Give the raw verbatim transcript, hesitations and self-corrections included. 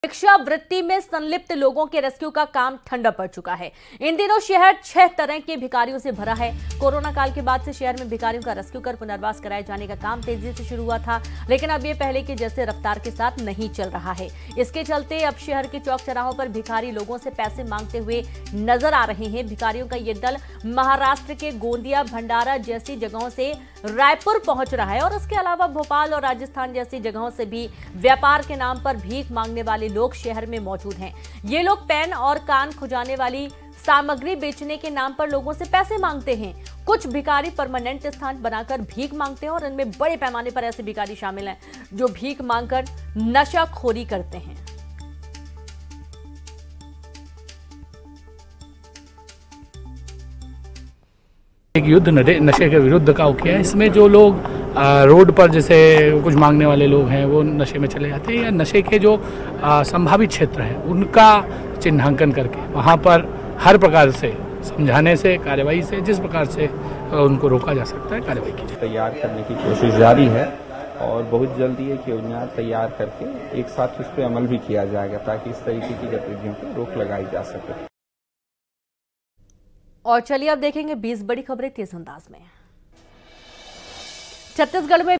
भिक्षावृत्ति में संलिप्त लोगों के रेस्क्यू का काम ठंडा पड़ चुका है। इन दिनों शहर छह तरह के भिखारियों से भरा है। कोरोना काल के बाद से शहर में भिखारियों का रेस्क्यू कर पुनर्वास कराए जाने का काम तेजी से शुरू हुआ था, लेकिन अब ये पहले के जैसे रफ्तार के साथ नहीं चल रहा है। इसके चलते अब शहर के चौक चौराहों पर भिखारी लोगों से पैसे मांगते हुए नजर आ रहे हैं। भिखारियों का ये दल महाराष्ट्र के गोंदिया, भंडारा जैसी जगहों से रायपुर पहुंच रहा है और उसके अलावा भोपाल और राजस्थान जैसी जगहों से भी व्यापार के नाम पर भीख मांगने वाले लोग शहर में मौजूद हैं। ये लोग पेन और कान खुजाने वाली सामग्री बेचने के नाम पर लोगों से पैसे मांगते हैं। कुछ भिखारी परमानेंट स्थान बनाकर भीख मांगते हैं और इनमें बड़े पैमाने पर ऐसे भिखारी शामिल हैं जो भीख मांगकर नशाखोरी करते हैं। एक युद्ध नशे के विरुद्ध का किया है। इसमें जो लोग आ, रोड पर जैसे कुछ मांगने वाले लोग हैं वो नशे में चले जाते हैं, या नशे के जो आ, संभावित क्षेत्र हैं उनका चिन्हांकन करके वहाँ पर हर प्रकार से समझाने से, कार्यवाही से, जिस प्रकार से उनको रोका जा सकता है कार्यवाही की जाए। तैयार करने की कोशिश जारी है और बहुत जल्दी एक योजना तैयार करके एक साथ उस पर अमल भी किया जाएगा ताकि इस तरीके की गतिविधियों पर रोक लगाई जा सके। और चलिए अब देखेंगे बीस बड़ी खबरें तेज अंदाज में। छत्तीसगढ़ में